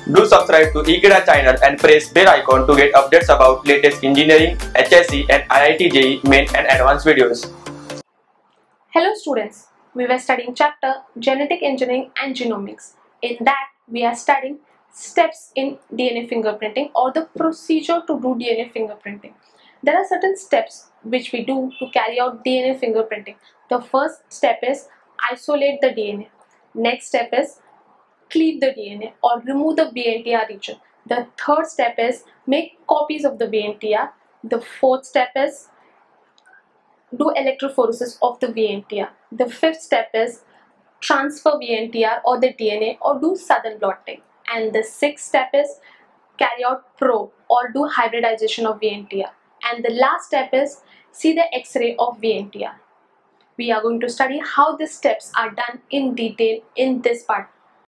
Do subscribe to Ekeeda channel and press bell icon to get updates about latest engineering, HSC and IIT JEE main and advanced videos. Hello students, we were studying chapter Genetic Engineering and Genomics. In that, we are studying steps in DNA fingerprinting or the procedure to do DNA fingerprinting. There are certain steps which we do to carry out DNA fingerprinting. The first step is isolate the DNA. Next step is cleave the DNA or remove the VNTR region. The third step is make copies of the VNTR. The fourth step is do electrophoresis of the VNTR. The fifth step is transfer VNTR or the DNA or do sudden blotting. And the sixth step is carry out probe or do hybridization of VNTR. And the last step is see the X-ray of VNTR. We are going to study how these steps are done in detail in this part.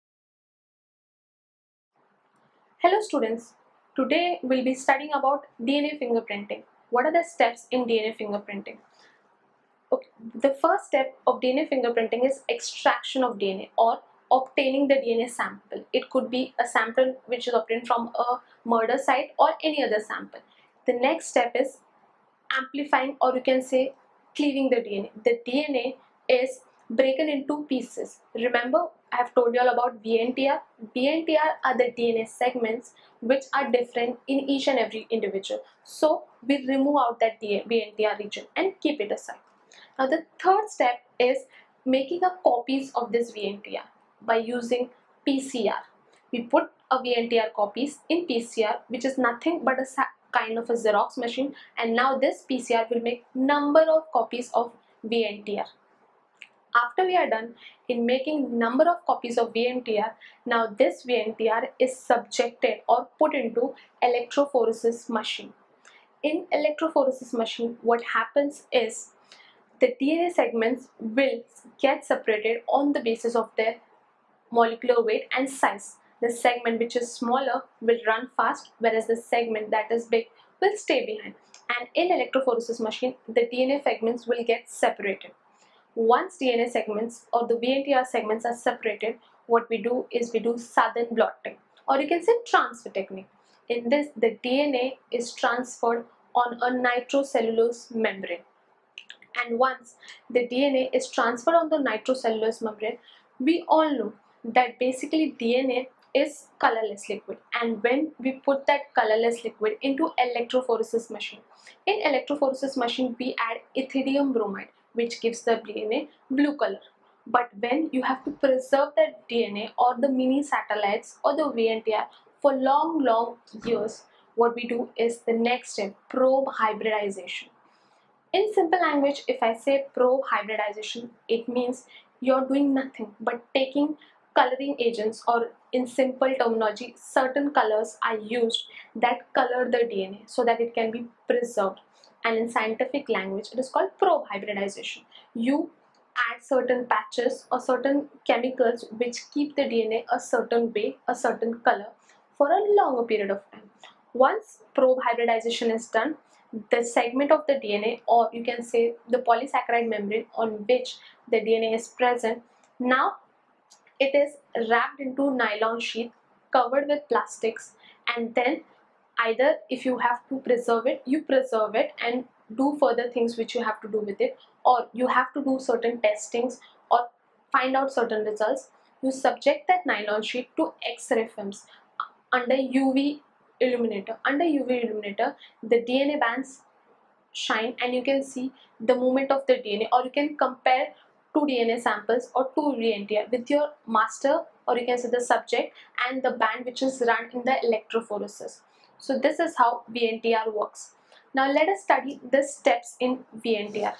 Hello students, today we'll be studying about DNA fingerprinting. What are the steps in DNA fingerprinting? Okay. The first step of DNA fingerprinting is extraction of DNA or obtaining the DNA sample. It could be a sample which is obtained from a murder site or any other sample. The next step is amplifying or you can say cleaving the DNA. The DNA is broken into pieces. Remember, I have told you all about VNTR. VNTR are the DNA segments which are different in each and every individual. So we remove out that VNTR region and keep it aside. Now the third step is making a copies of this VNTR by using PCR. We put a VNTR copies in PCR, which is nothing but a kind of a Xerox machine, and now this PCR will make number of copies of VNTR. After we are done in making number of copies of VNTR, now this VNTR is subjected or put into electrophoresis machine. In electrophoresis machine, what happens is the DNA segments will get separated on the basis of their molecular weight and size. The segment which is smaller will run fast, whereas the segment that is big will stay behind. And in electrophoresis machine, the DNA segments will get separated. Once DNA segments or the VNTR segments are separated, what we do is we do sudden blotting, or you can say transfer technique. In this, the DNA is transferred on a nitrocellulose membrane. And once the DNA is transferred on the nitrocellulose membrane, we all know that basically DNA is colorless liquid, and when we put that colorless liquid into electrophoresis machine, in electrophoresis machine we add ethidium bromide, which gives the DNA blue color. But when you have to preserve that DNA or the mini satellites or the VNTR for long years, what we do is the next step, probe hybridization. In simple language, if I say probe hybridization, it means you're doing nothing but taking coloring agents, or in simple terminology, certain colors are used that color the DNA so that it can be preserved. And in scientific language, it is called probe hybridization. You add certain patches or certain chemicals which keep the DNA a certain way, a certain color for a longer period of time. Once probe hybridization is done, the segment of the DNA, or you can say the polysaccharide membrane on which the DNA is present, now it is wrapped into nylon sheath covered with plastics, and then either if you have to preserve it, you preserve it and do further things which you have to do with it, or you have to do certain testings or find out certain results. You subject that nylon sheet to X-ray films under UV illuminator. Under UV illuminator, the DNA bands shine and you can see the movement of the DNA, or you can compare two DNA samples or two VNTR with your master, or you can say the subject, and the band which is run in the electrophoresis. So this is how VNTR works. Now let us study the steps in VNTR.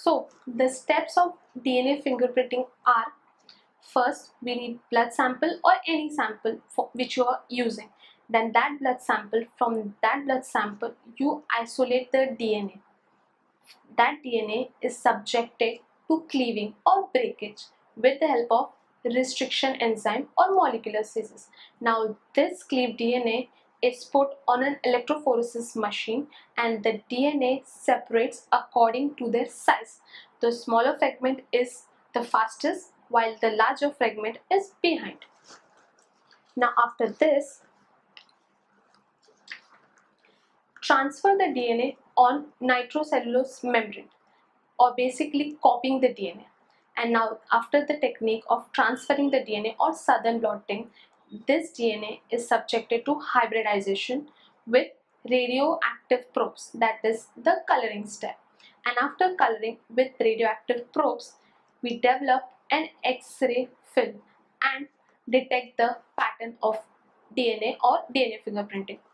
So the steps of DNA fingerprinting are: first, we need blood sample or any sample for which you are using. Then that blood sample, from that blood sample, you isolate the DNA. That DNA is subjected to cleaving or breakage with the help of restriction enzyme or molecular scissors. Now this cleaved DNA is put on an electrophoresis machine and the DNA separates according to their size. The smaller fragment is the fastest while the larger fragment is behind. Now after this, transfer the DNA on nitrocellulose membrane, or basically copying the DNA. And now after the technique of transferring the DNA or southern blotting, this DNA is subjected to hybridization with radioactive probes, that is the coloring step. And after coloring with radioactive probes, we develop an X-ray film and detect the pattern of DNA or DNA fingerprinting.